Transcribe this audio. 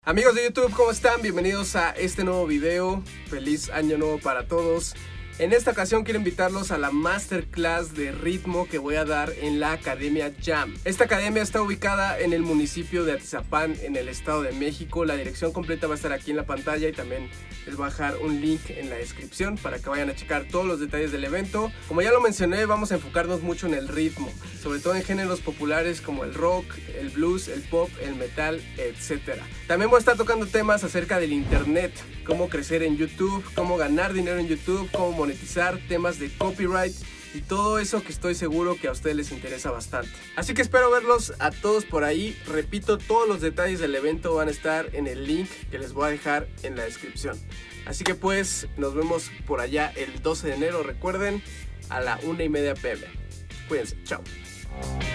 Amigos de YouTube, ¿cómo están? Bienvenidos a este nuevo video. Feliz año nuevo para todos. En esta ocasión quiero invitarlos a la masterclass de ritmo que voy a dar en la Academia Jam. Esta academia está ubicada en el municipio de Atizapán, en el Estado de México. La dirección completa va a estar aquí en la pantalla y también les voy a dejar un link en la descripción para que vayan a checar todos los detalles del evento. Como ya lo mencioné, vamos a enfocarnos mucho en el ritmo, sobre todo en géneros populares como el rock, el blues, el pop, el metal, etc. También voy a estar tocando temas acerca del internet, cómo crecer en YouTube, cómo ganar dinero en YouTube, cómo monetizar, temas de copyright y todo eso que estoy seguro que a ustedes les interesa bastante. Así que espero verlos a todos por ahí. Repito, todos los detalles del evento van a estar en el link que les voy a dejar en la descripción. Así que pues nos vemos por allá el 12 de enero, recuerden, a la 1:30 p.m. Cuídense, chao.